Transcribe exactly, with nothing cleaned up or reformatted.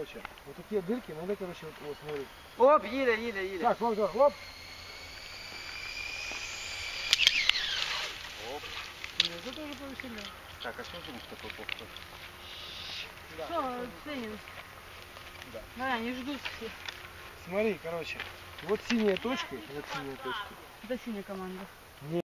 короче, вот такие дырки, надо, короче, вот, вот смотри. Оп, їде, їде, їде. Так, вот, вот, оп. Оп. Это тоже повеселее. Так, а что звук такой плохой? Да. Что, ценим? Да. Да, они ждут все. Смотри, короче, вот синяя точка, вот синяя точка. Это синяя команда.